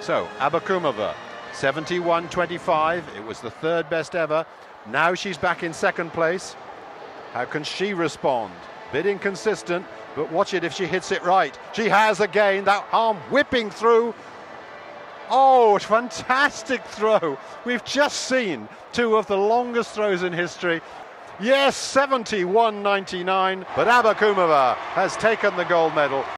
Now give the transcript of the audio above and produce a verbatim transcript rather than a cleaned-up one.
So, Abakumova, seventy-one twenty-five. It was the third best ever. Now she's back in second place. How can she respond? Bit inconsistent, but watch it if she hits it right. She has again, that arm whipping through. Oh, fantastic throw. We've just seen two of the longest throws in history. Yes, seventy-one ninety-nine, but Abakumova has taken the gold medal.